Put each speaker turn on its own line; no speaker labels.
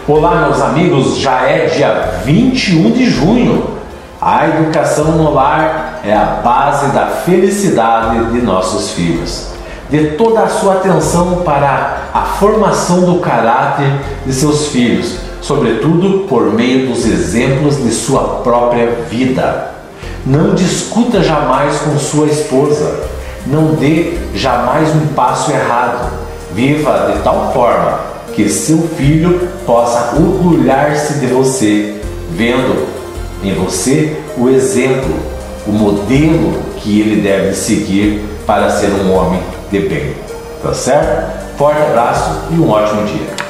Olá, meus amigos, já é dia 21 de junho. A educação no lar é a base da felicidade de nossos filhos. Dê toda a sua atenção para a formação do caráter de seus filhos, sobretudo por meio dos exemplos de sua própria vida. Não discuta jamais com sua esposa. Não dê jamais um passo errado. Viva de tal forma que seu filho possa orgulhar-se de você, vendo em você o exemplo, o modelo que ele deve seguir para ser um homem de bem. Tá certo? Forte abraço e um ótimo dia.